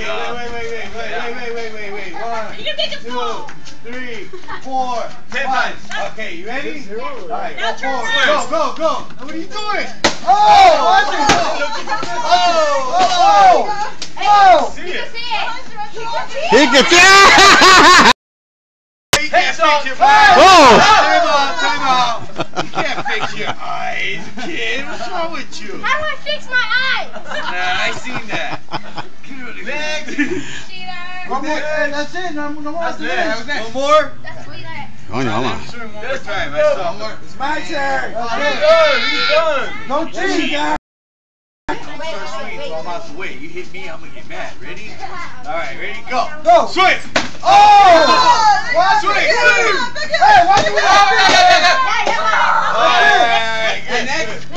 Wait. 1, You can make it 2, full. 3, 4, 5. Okay, you ready? Alright, Now go turn forward. around. Go. What are you doing? You can see it. He can see. You can't fix your Time out. You can't fix your eyes, kid. What's wrong with you? How do I fix my eyes? Nah, I seen that. Next. Cheater. One more. Hey, that's it. No more. That's it. One more? That's sweeter. Coño, vamos. One more time. I saw. It's my turn. He's done. Don't cheat, guys. Wait. So I'm out the way. You hit me, I'm gonna get mad. Ready? Alright, ready? Go. Go. Swing! Oh! What? Swing! Hey, why do we have Alright, next.